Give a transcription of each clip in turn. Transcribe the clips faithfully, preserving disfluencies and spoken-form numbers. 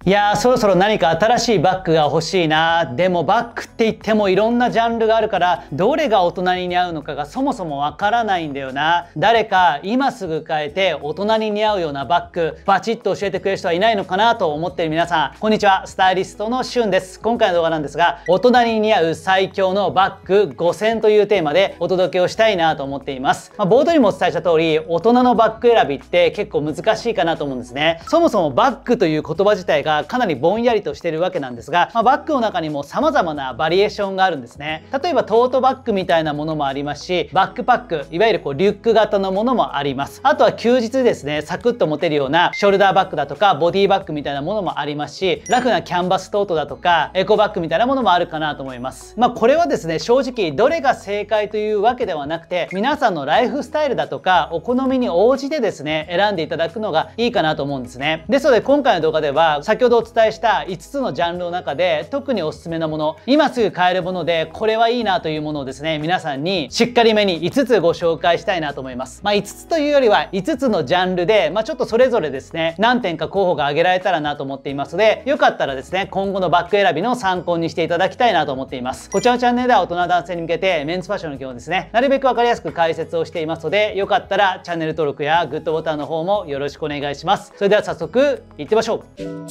いやー、そろそろ何か新しいバッグが欲しいな。でもバッグって言ってもいろんなジャンルがあるから、どれが大人に似合うのかがそもそもわからないんだよな。誰か今すぐ買えて大人に似合うようなバッグバチッと教えてくれる人はいないのかなと思っている皆さん、こんにちは。スタイリストのしゅんです。今回の動画なんですが、大人に似合う最強のバッグごせんというテーマでお届けをしたいなと思っています。まあ、冒頭にもお伝えした通り、大人のバッグ選びって結構難しいかなと思うんですね。そもそもバッグという言葉自体がかなりぼんやりとしてるわけなんですが、まあ、バッグの中にも様々なバリエーションがあるんですね。例えばトートバッグみたいなものもありますし、バックパック、いわゆるこうリュック型のものもあります。あとは休日ですね、サクッと持てるようなショルダーバッグだとかボディバッグみたいなものもありますし、ラフなキャンバストートだとかエコバッグみたいなものもあるかなと思います。まあこれはですね、正直どれが正解というわけではなくて、皆さんのライフスタイルだとかお好みに応じてですね、選んでいただくのがいいかなと思うんですね。ですので今回の動画では先ほどお伝えしたいつつのジャンルの中で特におすすめなもの、今すぐ買えるものでこれはいいなというものをですね、皆さんにしっかりめにいつつご紹介したいなと思います。まあいつつというよりはいつつのジャンルで、まあちょっとそれぞれですね、何点か候補が挙げられたらなと思っていますので、よかったらですね、今後のバッグ選びの参考にしていただきたいなと思っています。こちらのチャンネルでは大人男性に向けてメンズファッションの基本ですね、なるべくわかりやすく解説をしていますので、よかったらチャンネル登録やグッドボタンの方もよろしくお願いします。それでは早速いってみましょう。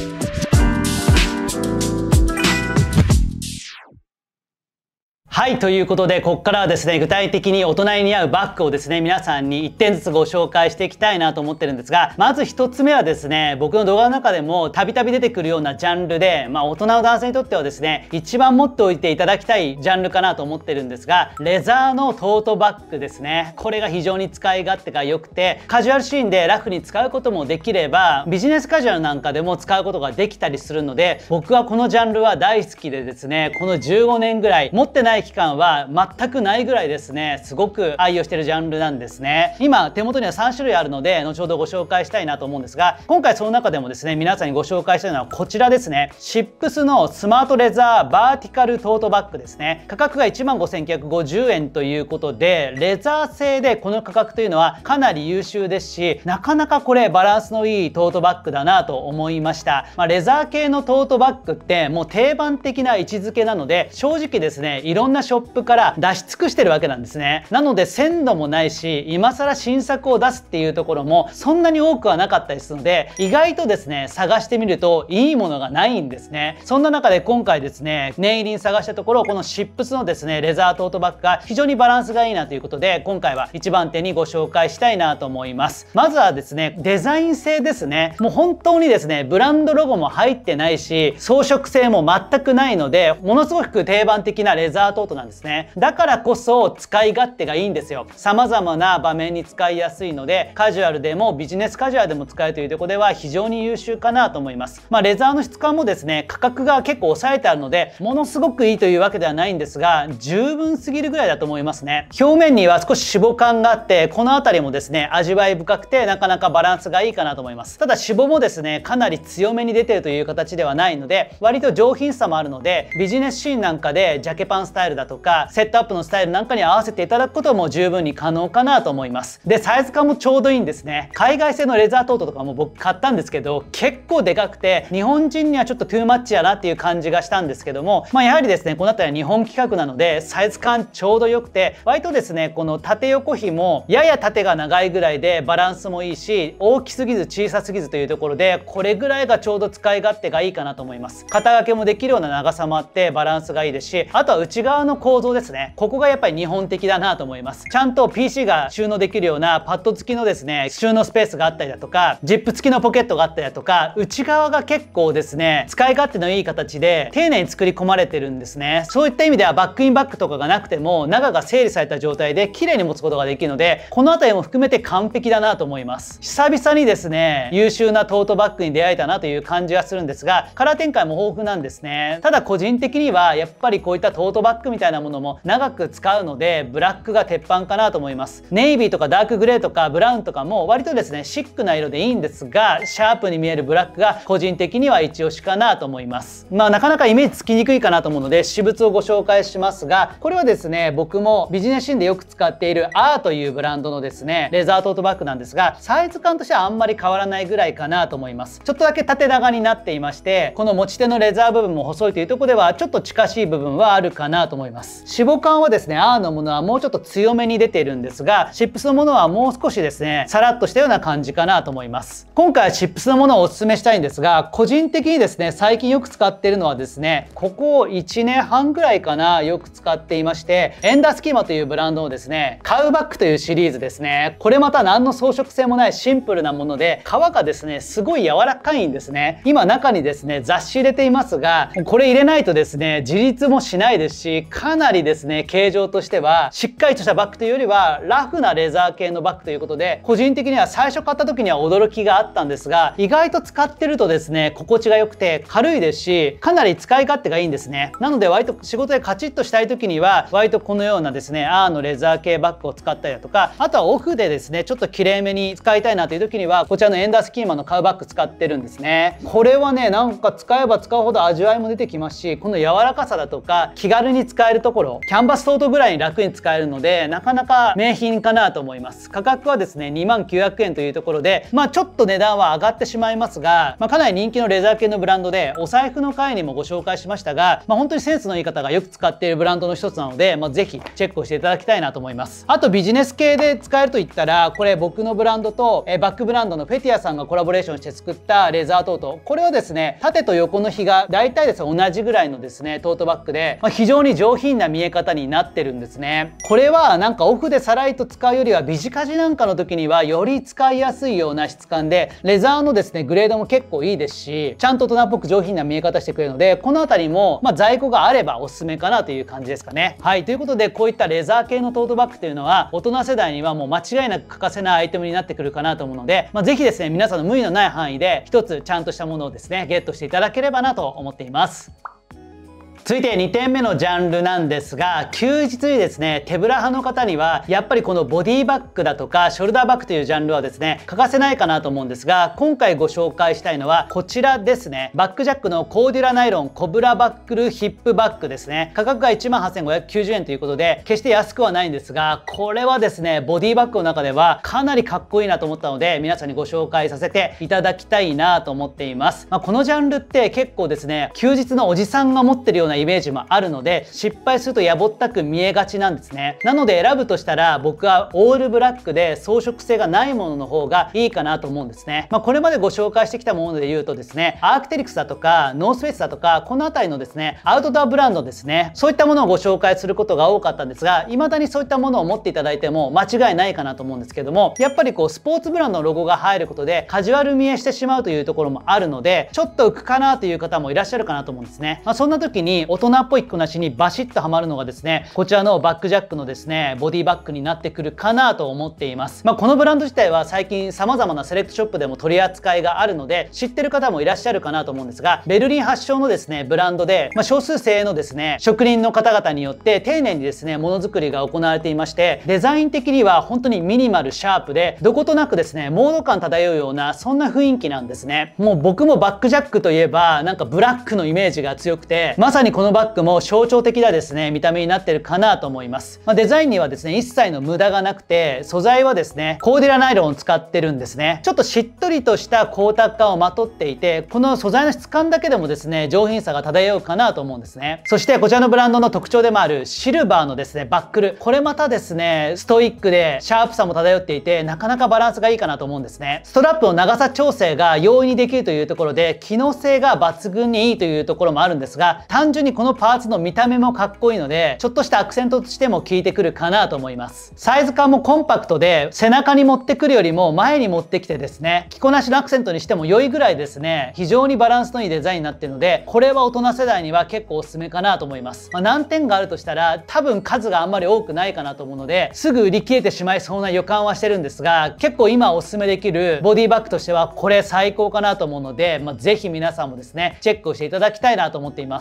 はい、ということで、ここからはですね、具体的に大人に似合うバッグをですね、皆さんにいってんずつご紹介していきたいなと思ってるんですが、まずひとつめはですね、僕の動画の中でもたびたび出てくるようなジャンルで、まあ大人の男性にとってはですね、一番持っておいていただきたいジャンルかなと思ってるんですが、レザーのトートバッグですね。これが非常に使い勝手が良くて、カジュアルシーンでラフに使うこともできれば、ビジネスカジュアルなんかでも使うことができたりするので、僕はこのジャンルは大好きでですね、このじゅうごねんぐらい持ってない期間は全くないぐらいですね、すごく愛用してるジャンルなんですね。今手元にはさんしゅるいあるので後ほどご紹介したいなと思うんですが、今回その中でもですね、皆さんにご紹介したいのはこちらですね。シップスのスマートレザーバーティカルトートバッグですね。価格が いちまんごせんきゅうひゃくごじゅうえんということで、レザー製でこの価格というのはかなり優秀ですし、なかなかこれバランスのいいトートバッグだなと思いました。まあ、レザー系のトートバッグってもう定番的な位置づけなので、正直ですね、いろんなショップから出し尽くしてるわけなんですね。なので鮮度もないし、今更新作を出すっていうところもそんなに多くはなかったりするので、意外とですね、探してみるといいものがないんですね。そんな中で今回ですね、念入りに探したところ、このシップスのですね、レザートートバッグが非常にバランスがいいなということで、今回はいちばんてにご紹介したいなと思います。まずはですね、デザイン性ですね。もう本当にですね、ブランドロゴも入ってないし、装飾性も全くないので、ものすごく定番的なレザートートなんですね。だからこそ使い勝手がいいんですよ。様々な場面に使いやすいので、カジュアルでもビジネスカジュアルでも使えるというところでは非常に優秀かなと思います。まあレザーの質感もですね、価格が結構抑えてあるので、ものすごくいいというわけではないんですが、十分すぎるぐらいだと思いますね。表面には少し脂肪感があって、この辺りもですね、味わい深くてなかなかバランスがいいかなと思います。ただ脂肪もですね、かなり強めに出てるという形ではないので、割と上品さもあるので、ビジネスシーンなんかでジャケパンスタイルだとかセットアップのスタイルなんかに合わせていただくことも十分に可能かなと思います。で、サイズ感もちょうどいいんですね。海外製のレザートートとかも僕買ったんですけど、結構でかくて日本人にはちょっとトゥーマッチやなっていう感じがしたんですけども、まあやはりですね、この辺りは日本規格なのでサイズ感ちょうど良くて、割とですね、この縦横比もやや縦が長いぐらいでバランスもいいし、大きすぎず小さすぎずというところで、これぐらいがちょうど使い勝手がいいかなと思います。肩掛けもできるような長さもあってバランスがいいですし、あとは内側の構造ですね。ここがやっぱり日本的だなと思います。ちゃんと ピーシー が収納できるようなパッド付きのですね、収納スペースがあったりだとか、ジップ付きのポケットがあったりだとか、内側が結構ですね、使い勝手のいい形で丁寧に作り込まれてるんですね。そういった意味ではバックインバッグとかがなくても中が整理された状態で綺麗に持つことができるので、この辺りも含めて完璧だなと思います。久々にですね、優秀なトートバッグに出会えたなという感じがするんですが、カラー展開も豊富なんですね。ただ個人的にはやっぱりこういったトートバッグみたいなものも長く使うので、ブラックが鉄板かなと思います。ネイビーとかダークグレーとかブラウンとかも割とですねシックな色でいいんですが、シャープに見えるブラックが個人的には一押しかなと思います。まあなかなかイメージつきにくいかなと思うので私物をご紹介しますが、これはですね僕もビジネスシーンでよく使っているアーというブランドのですねレザートートバッグなんですが、サイズ感としてはあんまり変わらないぐらいかなと思います。ちょっとだけ縦長になっていまして、この持ち手のレザー部分も細いというところではちょっと近しい部分はあるかなと思います。脂肪感はですねアーのものはもうちょっと強めに出ているんですが、シップスのものはもう少しですねさらっとしたような感じかなと思います。今回はシップスのものをお勧めしたいんですが、個人的にですね最近よく使っているのはですね、ここいちねんはんぐらいかなよく使っていまして、エンダースキーマというブランドのですねカウバッグというシリーズですね。これまた何の装飾性もないシンプルなもので、革がですねすごい柔らかいんですね。今中にですね雑誌入れていますが、これ入れないとですね自立もしないですし、かなりですね形状としてはしっかりとしたバッグというよりはラフなレザー系のバッグということで、個人的には最初買った時には驚きがあったんですが、意外と使ってるとですね心地が良くて軽いですし、かなり使い勝手がいいんですね。なので割と仕事でカチッとしたい時には割とこのようなですねアーのレザー系バッグを使ったりだとか、あとはオフでですねちょっときれいめに使いたいなという時にはこちらのエンダースキーマのカウバッグ使ってるんですね。これはねなんか使えば使うほど味わいも出てきますし、この柔らかさだとか気軽に使えるところ、キャンバストートぐらいに楽に使えるので、なかなか名品かなと思います。価格はですねにまんきゅうひゃくえんというところで、まあちょっと値段は上がってしまいますが、まあ、かなり人気のレザー系のブランドで、お財布の回にもご紹介しましたが、まあ、本当にセンスのいい方がよく使っているブランドの一つなので、まあ、ぜひチェックをしていただきたいなと思います。あとビジネス系で使えるといったら、これ僕のブランドとえバッグブランドのフェティアさんがコラボレーションして作ったレザートート、これはですね縦と横の比が大体ですね同じぐらいのですねトートバッグで、まあ、非常に上品な見え方になってるんですね。これはなんかオフでさらりと使うよりはビジカジなんかの時にはより使いやすいような質感で、レザーのですねグレードも結構いいですし、ちゃんと大人っぽく上品な見え方してくれるので、この辺りもまあ在庫があればおすすめかなという感じですかね。はい、ということでこういったレザー系のトートバッグというのは大人世代にはもう間違いなく欠かせないアイテムになってくるかなと思うので、まあ、ぜひですね皆さんの無理のない範囲で一つちゃんとしたものをですねゲットしていただければなと思っています。続いてにてんめのジャンルなんですが、休日にですね手ぶら派の方にはやっぱりこのボディバッグだとかショルダーバッグというジャンルはですね欠かせないかなと思うんですが、今回ご紹介したいのはこちらですね。バックジャックのコーデュラナイロンコブラバックルヒップバッグですね。価格がいちまんはっせんごひゃくきゅうじゅうえんということで決して安くはないんですが、これはですねボディバッグの中ではかなりかっこいいなと思ったので皆さんにご紹介させていただきたいなと思っています。まあ、このジャンルって結構ですね休日のおじさんが持ってるようなイメージもあるので、失敗するとやぼったく見えがちなんですね。なので選ぶとしたら僕はオールブラックで装飾性がないものの方がいいかなと思うんですね。まあ、これまでご紹介してきたもので言うとですねアークテリクスだとかノースフェイスだとかこの辺りのですねアウトドアブランドですね、そういったものをご紹介することが多かったんですが、未だにそういったものを持っていただいても間違いないかなと思うんですけども、やっぱりこうスポーツブランドのロゴが入ることでカジュアル見えしてしまうというところもあるので、ちょっと浮くかなという方もいらっしゃるかなと思うんですね。まあ、そんな時に大人っぽい着こなしにバシッとはまるのがですねこちらのバックジャックのですねボディバッグになってくるかなと思っています。まあ、このブランド自体は最近様々なセレクトショップでも取り扱いがあるので知ってる方もいらっしゃるかなと思うんですが、ベルリン発祥のですねブランドで、まあ、少数精鋭のですね職人の方々によって丁寧にですねものづくりが行われていまして、デザイン的には本当にミニマルシャープでどことなくですねモード感漂うようなそんな雰囲気なんですね。もう僕もバックジャックといえばなんかブラックのイメージが強くて、まさにこのバッグも象徴的なですね見た目になってるかなと思います。まあ、デザインにはですね一切の無駄がなくて、素材はですねコーデュラナイロンを使ってるんですね。ちょっとしっとりとした光沢感をまとっていて、この素材の質感だけでもですね上品さが漂うかなと思うんですね。そしてこちらのブランドの特徴でもあるシルバーのですねバックル、これまたですねストイックでシャープさも漂っていて、なかなかバランスがいいかなと思うんですね。ストラップの長さ調整が容易にできるというところで機能性が抜群にいいというところもあるんですが、単純にこのパーツの見た目もかっこいいのでちょっとしたアクセントとしても効いてくるかなと思います。サイズ感もコンパクトで背中に持ってくるよりも前に持ってきてですね着こなしのアクセントにしても良いぐらいですね非常にバランスのいいデザインになっているので、これは大人世代には結構おすすめかなと思います。まあ、難点があるとしたら多分数があんまり多くないかなと思うのですぐ売り切れてしまいそうな予感はしてるんですが、結構今おすすめできるボディバッグとしてはこれ最高かなと思うので、まあ、ぜひ皆さんもですねチェックをしていただきたいなと思っています。まあ、バ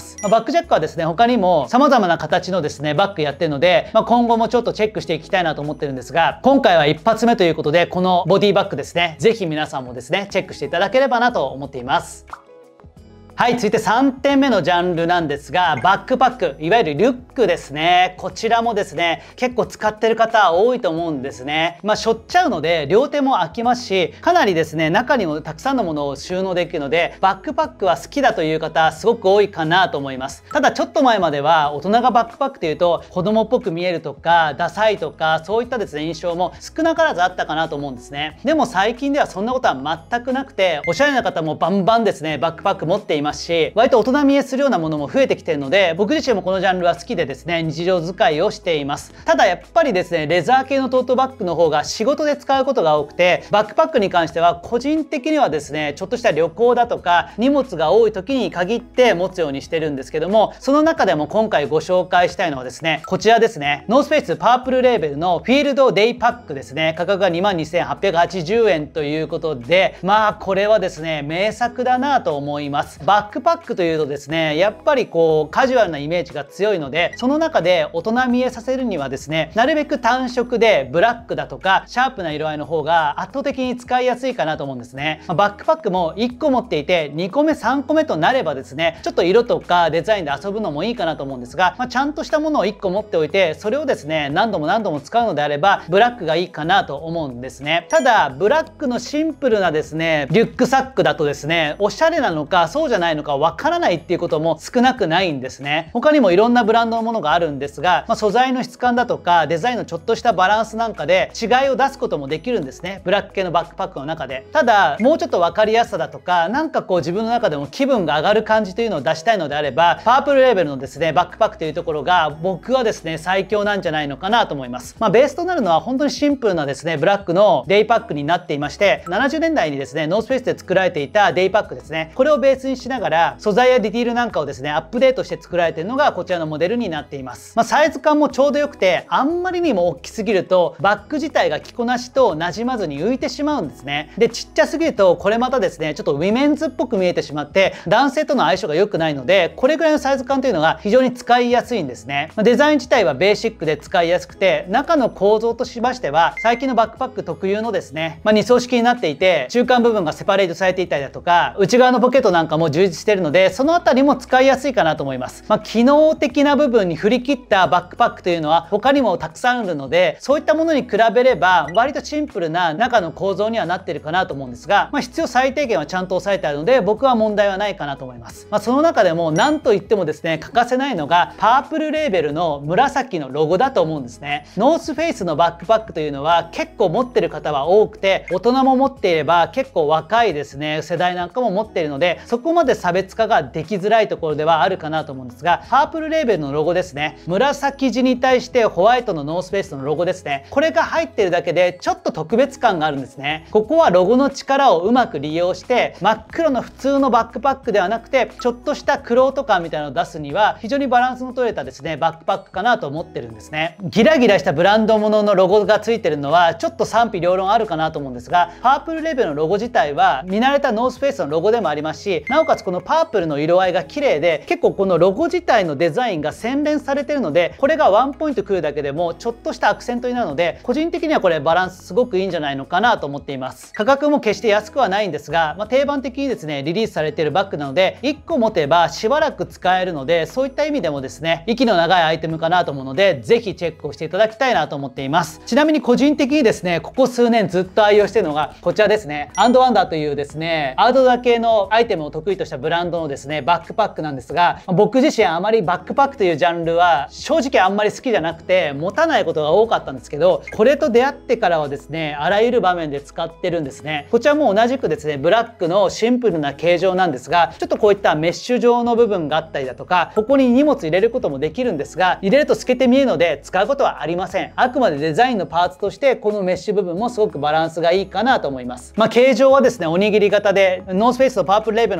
バックジャックはですね、他にも様々な形のですね、バッグやってるので、まあ、今後もちょっとチェックしていきたいなと思ってるんですが、今回は一発目ということで、このボディバッグですね、ぜひ皆さんもですね、チェックしていただければなと思っています。はい、続いてさんてんめのジャンルなんですが、バックパック、いわゆるリュックですね。こちらもですね、結構使ってる方多いと思うんですね。まあ、背負っちゃうので、両手も空きますし、かなりですね、中にもたくさんのものを収納できるので、バックパックは好きだという方、すごく多いかなと思います。ただ、ちょっと前までは、大人がバックパックというと、子供っぽく見えるとか、ダサいとか、そういったですね、印象も少なからずあったかなと思うんですね。でも最近ではそんなことは全くなくて、おしゃれな方もバンバンですね、バックパック持っていますし、割と大人見えするようなものも増えてきているので、僕自身もこのジャンルは好きでですね、日常使いをしています。ただやっぱりですね、レザー系のトートバッグの方が仕事で使うことが多くて、バックパックに関しては個人的にはですね、ちょっとした旅行だとか荷物が多い時に限って持つようにしてるんですけども、その中でも今回ご紹介したいのはですね、こちらですね、ノースフェイスパープルレーベルのフィールドデイパックですね。価格が にまんにせんはっぴゃくはちじゅうえんということで、まあこれはですね、名作だなと思います。バックパックというとですね、やっぱりこうカジュアルなイメージが強いので、その中で大人見えさせるにはですね、なるべく単色でブラックだとかシャープな色合いの方が圧倒的に使いやすいかなと思うんですね。まあ、バックパックもいっこ持っていてにこめさんこめとなればですね、ちょっと色とかデザインで遊ぶのもいいかなと思うんですが、まあ、ちゃんとしたものをいっこ持っておいて、それをですね何度も何度も使うのであればブラックがいいかなと思うんですね。ただブラックのシンプルなですねリュックサックだとですね、おしゃれなのかそうじゃないのかわからないっていうことも少なくないんですね。他にもいろんなブランドのものがあるんですが、まあ、素材の質感だとかデザインのちょっとしたバランスなんかで違いを出すこともできるんですね、ブラック系のバックパックの中で。ただもうちょっと分かりやすさだとか、なんかこう自分の中でも気分が上がる感じというのを出したいのであれば、パープルレーベルのですねバックパックというところが僕はですね最強なんじゃないのかなと思います。まあ、ベースとなるのは本当にシンプルなですねブラックのデイパックになっていまして、ななじゅうねんだいにですねノースフェイスで作られていたデイパックですね、これをベースにしながら素材やディティールなんかをですねアップデートして作られているのがこちらのモデルになっています。まあ、サイズ感もちょうどよくて、あんまりにも大きすぎるとバッグ自体が着こなしと馴染まずに浮いてしまうんですね。でちっちゃすぎるとこれまたですねちょっとウィメンズっぽく見えてしまって男性との相性が良くないので、これぐらいのサイズ感というのが非常に使いやすいんですね。まあ、デザイン自体はベーシックで使いやすくて、中の構造としましては最近のバックパック特有のですね、まあ、に層式になっていて中間部分がセパレートされていたりだとか、内側のポケットなんかも充実しているので、そのあたりも使いやすいかなと思います。まあ、機能的な部分に振り切ったバックパックというのは他にもたくさんあるので、そういったものに比べれば割とシンプルな中の構造にはなっているかなと思うんですが、まあ、必要最低限はちゃんと押さえてあるので僕は問題はないかなと思います。まあ、その中でも何といってもですね欠かせないのがパープルレーベルの紫のロゴだと思うんですね。ノースフェイスのバックパックというのは結構持ってる方は多くて、大人も持っていれば結構若いですね世代なんかも持っているので、そこまで差別化ができづらいところではあるかなと思うんですが、パープルレーベルのロゴですね、紫地に対してホワイトのノースフェイスのロゴですね、これが入っているだけでちょっと特別感があるんですね。ここはロゴの力をうまく利用して真っ黒の普通のバックパックではなくて、ちょっとしたクロート感みたいなのを出すには非常にバランスの取れたですねバックパックかなと思ってるんですね。ギラギラしたブランド物のロゴがついてるのはちょっと賛否両論あるかなと思うんですが、パープルレベルのロゴ自体は見慣れたノースフェイスのロゴでもありますし、なおかつこのパープルの色合いが綺麗で、結構このロゴ自体のデザインが洗練されてるので、これがワンポイントくるだけでもちょっとしたアクセントになるので、個人的にはこれバランスすごくいいんじゃないのかなと思っています。価格も決して安くはないんですが、まあ、定番的にですねリリースされているバッグなのでいっこ持てばしばらく使えるので、そういった意味でもですね息の長いアイテムかなと思うので、ぜひチェックをしていただきたいなと思っています。ちなみに個人的にですねここ数年ずっと愛用しているのがこちらですね、アンドワンダーというですねアウトドア系のアイテムを得意としたブランドのですねバックパックなんですが、僕自身あまりバックパックというジャンルは正直あんまり好きじゃなくて持たないことが多かったんですけど、これと出会ってからはですねあらゆる場面で使ってるんですね。こちらも同じくですねブラックのシンプルな形状なんですが、ちょっとこういったメッシュ状の部分があったりだとか、ここに荷物入れることもできるんですが、入れると透けて見えるので使うことはありません。あくまでデザインのパーツとしてこのメッシュ部分もすごくバランスがいいかなと思います。まあ、形状はですねおにぎり型でノースフェイスのパープルレーベルのバッグとそ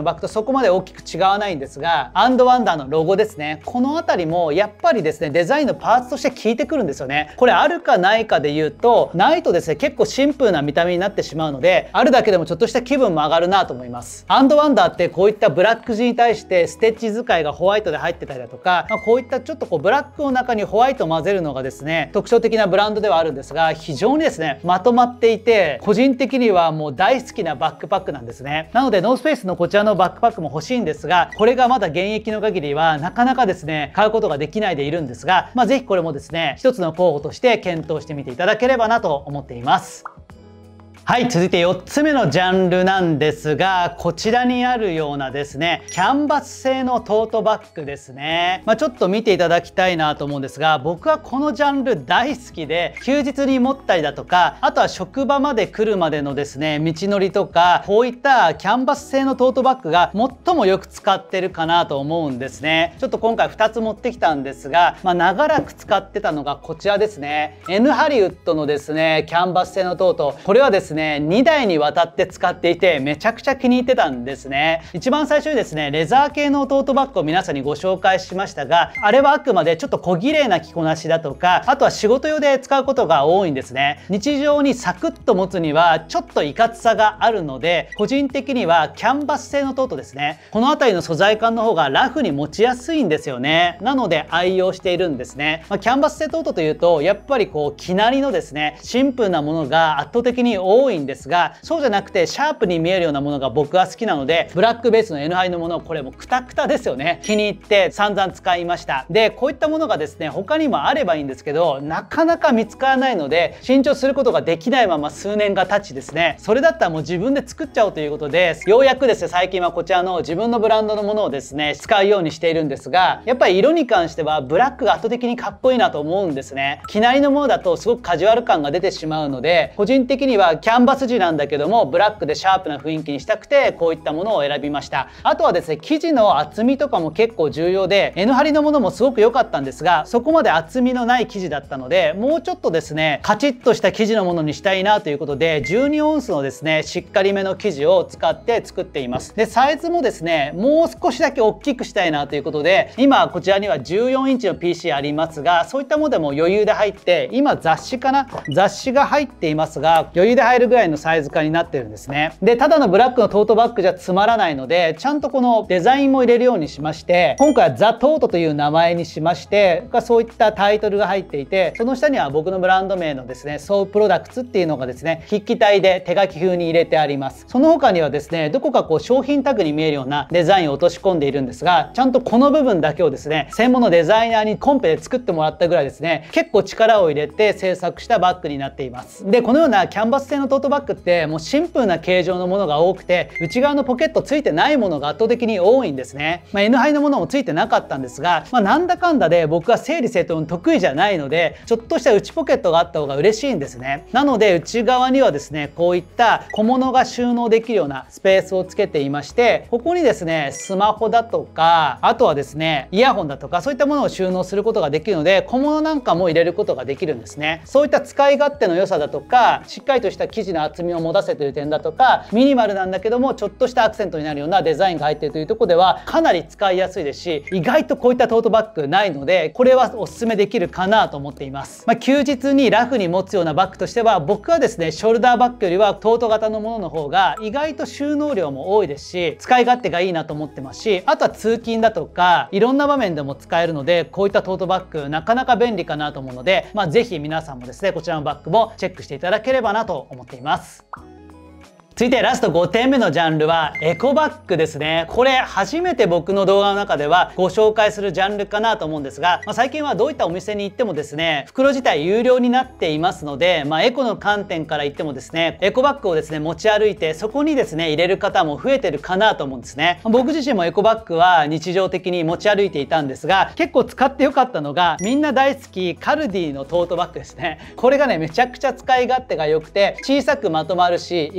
そこまで大きく違わないんですが、アンドワンダーのロゴですね。この辺りもやっぱりですね、デザインのパーツとして効いてくるんですよね。これあるかないかで言うと、ないとですね、結構シンプルな見た目になってしまうので、あるだけでもちょっとした気分も上がるなと思います。アンドワンダーってこういったブラック地に対してステッチ使いがホワイトで入ってたりだとか、まあ、こういったちょっとこうブラックの中にホワイトを混ぜるのがですね、特徴的なブランドではあるんですが、非常にですね、まとまっていて、個人的にはもう大好きなバックパックなんですね。なのでノースフェイスのこちらのバックパックも欲しいんですが、これがまだ現役の限りはなかなかですね、買うことができないでいるんですが、まあ、ぜひこれもですね、一つの候補として検討してみていただければなと思っています。はい、続いてよっつめのジャンルなんですが、こちらにあるようなですね、キャンバス製のトートバッグですね。まあ、ちょっと見ていただきたいなと思うんですが、僕はこのジャンル大好きで、休日に持ったりだとか、あとは職場まで来るまでのですね、道のりとか、こういったキャンバス製のトートバッグが最もよく使ってるかなと思うんですね。ちょっと今回ふたつ持ってきたんですが、まあ、長らく使ってたのがこちらですね。N ハリウッドのですね、キャンバス製のトート。これはですね、にだいにわたって使っていてめちゃくちゃ気に入ってたんですね。一番最初にですね、レザー系のトートバッグを皆さんにご紹介しましたが、あれはあくまでちょっと小綺麗な着こなしだとか、あとは仕事用で使うことが多いんですね。日常にサクッと持つにはちょっといかつさがあるので、個人的にはキャンバス製のトートですね。この辺りの素材感の方がラフに持ちやすいんですよね。なので愛用しているんですね。まあ、キャンバス製トートというとやっぱりこう生成りのですね、シンプルなものが圧倒的に多いんですが、そうじゃなくてシャープに見えるようなものが僕は好きなので、ブラックベースの N ハイのもの、これもクタクタですよね。気に入って散々使いました。でこういったものがですね、他にもあればいいんですけど、なかなか見つからないので新調することができないまま数年が経ちですね、それだったらもう自分で作っちゃおうということで、ようやくですね、最近はこちらの自分のブランドのものをですね使うようにしているんですが、やっぱり色に関してはブラックが圧倒的にかっこいいなと思うんですね。生成りのものだとすごくカジュアル感が出てしまうので、個人的にはキャンバス地なんだけどもブラックでシャープな雰囲気にしたくて、こういったものを選びました。あとはですね、生地の厚みとかも結構重要で、 N 張りのものもすごく良かったんですが、そこまで厚みのない生地だったので、もうちょっとですねカチッとした生地のものにしたいなということで、じゅうにオンスのですねしっかりめの生地を使って作っています。でサイズもですね、もう少しだけ大きくしたいなということで、今こちらにはじゅうよんインチの ピーシー ありますが、そういったものでも余裕で入って、今雑誌かな、雑誌が入っていますが、余裕で入るぐらいのサイズ感になってるんですね。でただのブラックのトートバッグじゃつまらないので、ちゃんとこのデザインも入れるようにしまして、今回はザ・トートという名前にしまして、そういったタイトルが入っていて、その下には僕のブランド名のですね、ソープロダクツっていうのがですね、筆記体で手書き風に入れてあります。その他にはですね、どこかこう商品タグに見えるようなデザインを落とし込んでいるんですが、ちゃんとこの部分だけをですね、専門のデザイナーにコンペで作ってもらったぐらいですね、結構力を入れて制作したバッグになっています。でこのようなキャンバス製のトートバッグってもうシンプルな形状のものが多くて、内側のポケットついてないものが圧倒的に多いんですね。まあ、N ハイのものもついてなかったんですが、まあ、なんだかんだで僕は整理整頓得意じゃないので、ちょっとした内ポケットがあった方が嬉しいんですね。なので内側にはですね、こういった小物が収納できるようなスペースをつけていまして、ここにですねスマホだとか、あとはですねイヤホンだとか、そういったものを収納することができるので、小物なんかも入れることができるんですね。そういった使い勝手の良さだとか、しっかりとした生地の厚みを持たせている点だとか、ミニマルなんだけどもちょっとしたアクセントになるようなデザインが入っているというところではかなり使いやすいですし、意外とこういったトートバッグないので、これはおすすめできるかなと思っています。まあ、休日にラフに持つようなバッグとしては、僕はですねショルダーバッグよりはトート型のものの方が意外と収納量も多いですし、使い勝手がいいなと思ってますし、あとは通勤だとかいろんな場面でも使えるので、こういったトートバッグなかなか便利かなと思うので、まあ、ぜひ皆さんもですねこちらのバッグもチェックしていただければなと思っています。続いてラストごてんめのジャンルはエコバッグですね。これ初めて僕の動画の中ではご紹介するジャンルかなと思うんですが、まあ、最近はどういったお店に行ってもですね袋自体有料になっていますので、まあ、エコの観点から言ってもですねエコバッグをですね持ち歩いて、そこにですね入れる方も増えてるかなと思うんですね。僕自身もエコバッグは日常的に持ち歩いていたんですが、結構使ってよかったのがみんな大好きカルディのトートバッグですね。これがねめちゃくちゃ使い勝手が良くて、小さくまとまるし、意外と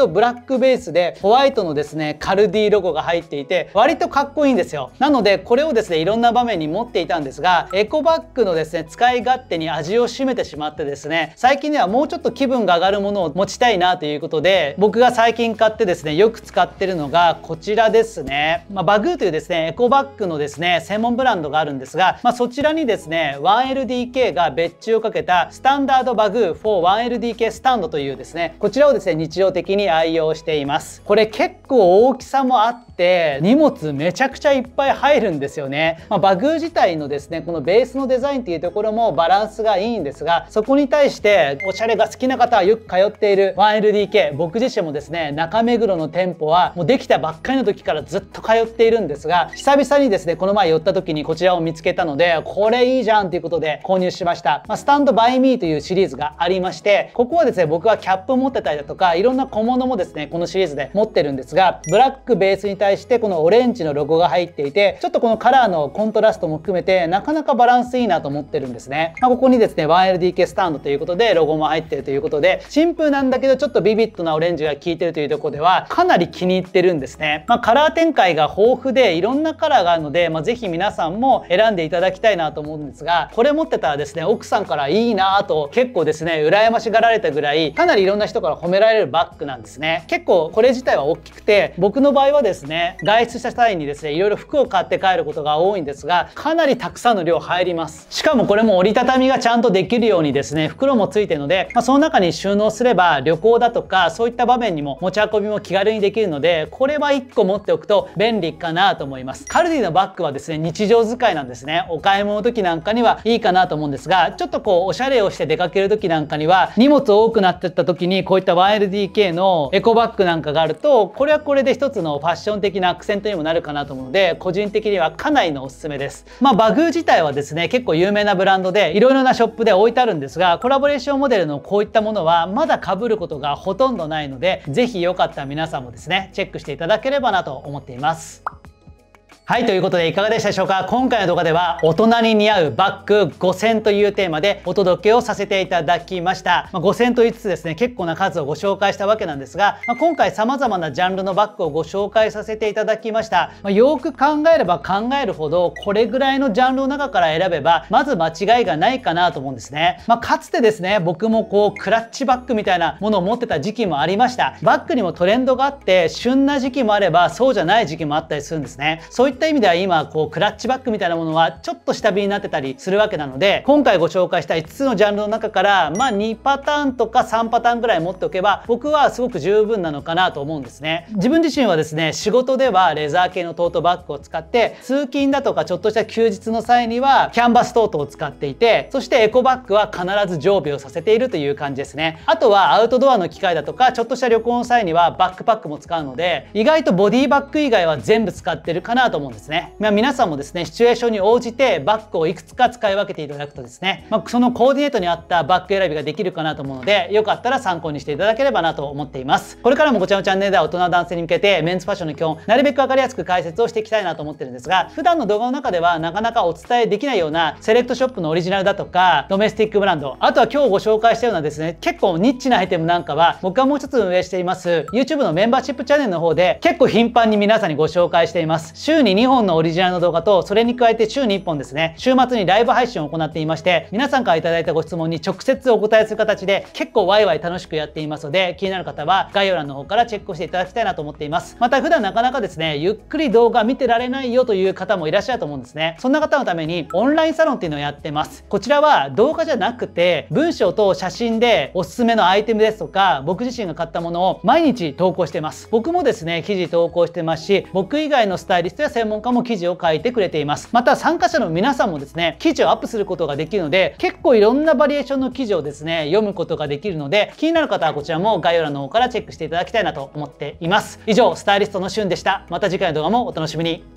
とブラックベースでホワイトのですねカルディロゴが入っていて割とかっこいいんですよ。なのでこれをですねいろんな場面に持っていたんですが、エコバッグのですね使い勝手に味を占めてしまってですね、最近ではもうちょっと気分が上がるものを持ちたいなということで、僕が最近買ってですねよく使ってるのがこちらですね。まあ、バグーというですねエコバッグのですね専門ブランドがあるんですが、まあ、そちらにですね ワンエルディーケー が別注をかけたスタンダードバグー for ワンエルディーケー スタンドというですね、こちらをですね日常的に愛用しています。これ結構大きさもあって荷物めちゃくちゃいっぱい入るんですよね。まあ、バグー自体のですねこのベースのデザインっていうところもバランスがいいんですが、そこに対しておしゃれが好きな方はよく通っている ワンエルディーケー、僕自身もですね中目黒の店舗はもうできたばっかりの時からずっと通っているんですが、久々にですねこの前寄った時にこちらを見つけたので、これいいじゃんということで購入しました。まあ、スタンドバイミーというシリーズがありまして、ここはですね僕はキャップを持ってたりだとかいろんな小物もですねこのシリーズで持ってるんですが、ブラックベースに対してこのオレンジのロゴが入っていて、ちょっとこのカラーのコントラストも含めてなかなかバランスいいなと思ってるんですね。まあ、ここにですね ワンエルディーケー スタンドということでロゴも入ってるということで、シンプルなんだけどちょっとビビッドなオレンジが効いてるというところではかなり気に入ってるんですね。まあ、カラー展開が豊富でいろんなカラーがあるので、まあ、ぜひ皆さんも選んでいただきたいなと思うんですが、これ持ってたらですね奥さんからいいなぁと結構ですね羨ましがられたぐらい、かなりいろんな人から褒められるバッグなんですね。結構これ自体は大きくて、僕の場合はですね外出した際にですねいろいろ服を買って帰ることが多いんですが、かなりたくさんの量入ります。しかもこれも折りたたみがちゃんとできるようにですね袋もついてるので、まあ、その中に収納すれば旅行だとかそういった場面にも持ち運びも気軽にできるので、これはいっこ持っておくと便利かなと思います。カルディのバッグはですね日常使いなんですね。お買い物の時なんかにはいいかなと思うんですが、ちょっとこうおしゃれをして出かける時なんかには荷物多くなってった時にこういった ワンエルディーケー のエコバッグなんかがあると、これはこれで一つのファッション的なアクセントにもなるかなと思うので、個人的にはかなりのおすすめです。まあバグー自体はですね結構有名なブランドでいろいろなショップで置いてあるんですが、コラボレーションモデルのこういったものはまだ被ることがほとんどないので、是非よかったら皆さんもですねチェックしていただければなと思っています。はい、ということでいかがでしたでしょうか。今回の動画では大人に似合うバッグごせんというテーマでお届けをさせていただきました。まあ、ごせんと言いつつですね結構な数をご紹介したわけなんですが、まあ、今回様々なジャンルのバッグをご紹介させていただきました。まあ、よく考えれば考えるほどこれぐらいのジャンルの中から選べばまず間違いがないかなと思うんですね。まあ、かつてですね僕もこうクラッチバッグみたいなものを持ってた時期もありました。バッグにもトレンドがあって旬な時期もあればそうじゃない時期もあったりするんですね。そういった意味では今こうクラッチバッグみたいなものはちょっと下火になってたりするわけなので、今回ご紹介したいつつのジャンルの中からまあにパターンとかさんパターンぐらい持っておけば僕はすごく十分なのかなと思うんですね。自分自身はですね仕事ではレザー系のトートバッグを使って、通勤だとかちょっとした休日の際にはキャンバストートを使っていて、そしてエコバッグは必ず常備をさせているという感じですね。あとはアウトドアの機会だとかちょっとした旅行の際にはバックパックも使うので、意外とボディバッグ以外は全部使ってるかなと思うんですね。まあ、皆さんもですねシチュエーションに応じてバッグをいくつか使い分けていただくとですね、まあ、そのコーディネートに合ったバッグ選びができるかなと思うので、よかったら参考にしていただければなと思っています。これからもこちらのチャンネルでは大人男性に向けてメンズファッションの基本なるべく分かりやすく解説をしていきたいなと思ってるんですが、普段の動画の中ではなかなかお伝えできないようなセレクトショップのオリジナルだとかドメスティックブランド、あとは今日ご紹介したようなですね結構ニッチなアイテムなんかは僕がもう一つ運営しています YouTube のメンバーシップチャンネルの方で結構頻繁に皆さんにご紹介しています。週ににほんのオリジナルの動画と、それに加えて週にいっぽんですね週末にライブ配信を行っていまして、皆さんからいただいたご質問に直接お答えする形で結構ワイワイ楽しくやっていますので、気になる方は概要欄の方からチェックをしていただきたいなと思っています。また普段なかなかですねゆっくり動画見てられないよという方もいらっしゃると思うんですね。そんな方のためにオンラインサロンっていうのをやってます。こちらは動画じゃなくて文章と写真でおすすめのアイテムですとか僕自身が買ったものを毎日投稿してます。僕もですね記事投稿してますし、僕以外のスタイリストや専門家も記事を書いてくれています。また参加者の皆さんもですね記事をアップすることができるので、結構いろんなバリエーションの記事をですね読むことができるので、気になる方はこちらも概要欄の方からチェックしていただきたいなと思っています。以上スタイリストのしゅんでした。また次回の動画もお楽しみに。